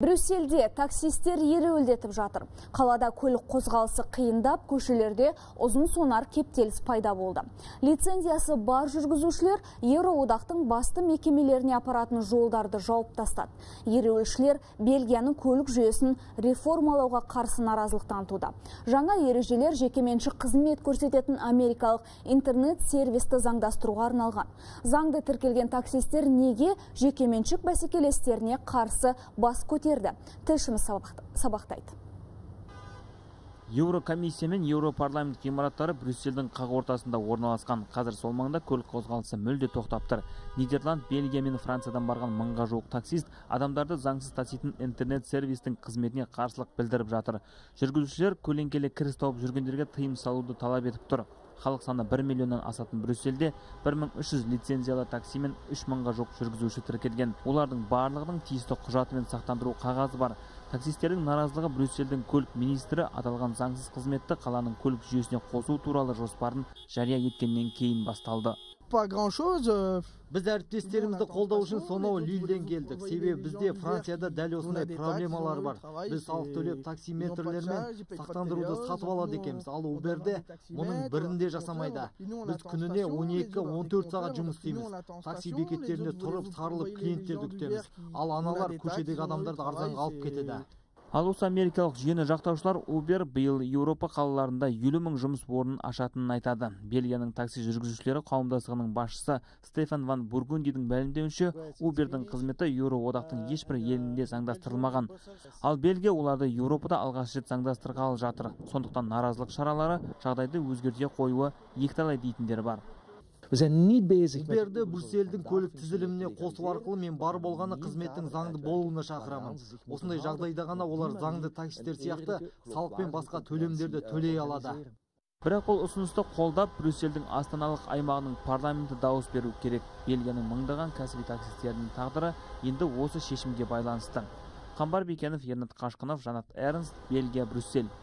Брюссельде таксистер ереуілдетіп жатыр. Қалада көлік қозғалысы қиындап, көшелерде ұзын сонар кептеліс пайда болды. Лицензиясы бар жүргізушілер Еуроодақтың басты мекемелеріне апаратын жолдарды жауып тастады. Ереуілшілер Бельгияның көлік жүйесін реформалауға қарсы наразылық танытуда. Жаңа ережелер жекеменшік қызмет көрсететін америкалық интернет-сервисті заңдастыруға арналған. Заңды тіркелген таксистер неге жекеменшік бәсекелестеріне қарсы бас көтерді? Тілшіміз сабақтайды. Еурокомиссия мен Еуропарламент ғимараттары Брюссельдің қақ ортасында орналасқан. Қазір сол маңда көлік қозғалысы мүлде тоқтап тұр. Нидерланд, Бельгия мен Франциядан барған мыңға жуық таксист адамдарды заңсыз таситын интернет-сервистің қызметіне қарсылық білдіріп жатыр. Жүргізушілер көлеңкелі кіріс тауып жүргендерге тыйым салуды талап етіп тұр. Халық саны 1 миллионнан асатын Брюссельде 1300 лицензиялы такси мен 3000-ға жоқ жүргізуші тіркелген. Олардың барлығының тиісті құжаты мен сақтандыру қағазы бар. Таксистердің наразылығы Брюссельдің көлік министрі аталған заңсыз қызметті қаланың көлік жүйесіне қосу туралы жоспарын жария еткеннен кейін басталды. Біз әріптестерімізді қолдау үшін сонау Лилльден келдік. Себебі бізде Францияда дәл осындай проблемалар бар. Біз салық төлеп таксиметрлермен сақтандыруды сатып алады екенбіз. Ал Уберде мұның бірінде жасамайды. Біз күніне 12-14 сағат жұмыс істейміз. Такси бекеттерінде тұрып сарылып клиенттерді күтеміз. Ал аналар көшедегі адамдарды арзанға алып кетеді. Ал осы америкалық жүйені жақтаушылар Uber биыл Еуропа қалаларында 50 000 жұмыс орнын ашатынын айтады. Бельгияның такси жүргізушілері қауымдастығының басшысы Стефан ван Бургундидің мәлімдеуінше, Uberдің қызметі Еуроодақтың ешбір елінде заңдастырылмаған. Ал Бельгия оларды Еуропада алғаш рет заңдастырғалы жатыр. Сондықтан наразылық шаралары жағдайды өзгерте қоюы екіталай дейтіндер бар. Уберді Брюссельдің көлік тізіліміне қосу арқылы мен бар болғаны қызметтің заңды болуына шақырамын. Осындай жағдайда ғана олар заңды таксистер сияқты салық пен басқа төлемдерді төлей алады. Бірақ ол ұсынысты қолдап, Брюссельдің астаналық аймағының парламенті дауыс беру керек. Бельгияның мыңдаған кәсіби таксистердің тағдыры енді осы шешімге байланысты. Қамбар Бекенов, Ернат Қашқынов, Жанат Эрнст, Бельгия, Брюссель.